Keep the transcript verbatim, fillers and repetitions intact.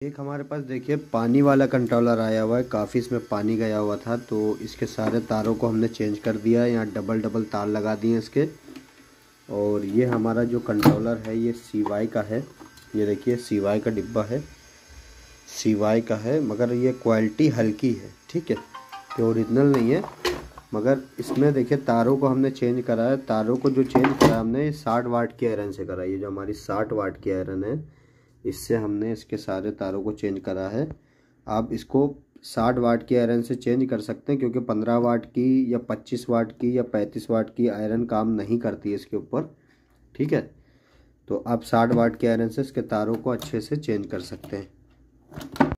एक हमारे पास देखिए पानी वाला कंट्रोलर आया हुआ है, काफ़ी इसमें पानी गया हुआ था तो इसके सारे तारों को हमने चेंज कर दिया है। यहाँ डबल डबल तार लगा दिए इसके। और ये हमारा जो कंट्रोलर है ये सी वाई का है। ये देखिए सी वाई का डिब्बा है, सी वाई का है, मगर ये क्वालिटी हल्की है, ठीक है, ये ओरिजिनल नहीं है। मगर इसमें देखिए तारों को हमने चेंज करा है। तारों को जो चेंज करा हमने साठ वाट की आयरन से करा है। ये जो हमारी साठ वाट की आयरन है इससे हमने इसके सारे तारों को चेंज करा है। आप इसको साठ वाट की आयरन से चेंज कर सकते हैं क्योंकि पंद्रह वाट की या पच्चीस वाट की या पैंतीस वाट की आयरन काम नहीं करती है इसके ऊपर, ठीक है। तो आप साठ वाट की आयरन से इसके तारों को अच्छे से चेंज कर सकते हैं।